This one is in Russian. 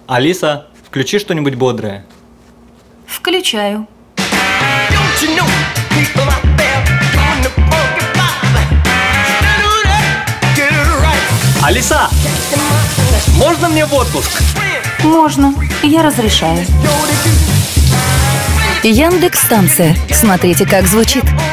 Алиса, включи что-нибудь бодрое. Включаю. Алиса, можно мне в отпуск? Можно. Я разрешаю. Яндекс.Станция. Смотрите, как звучит.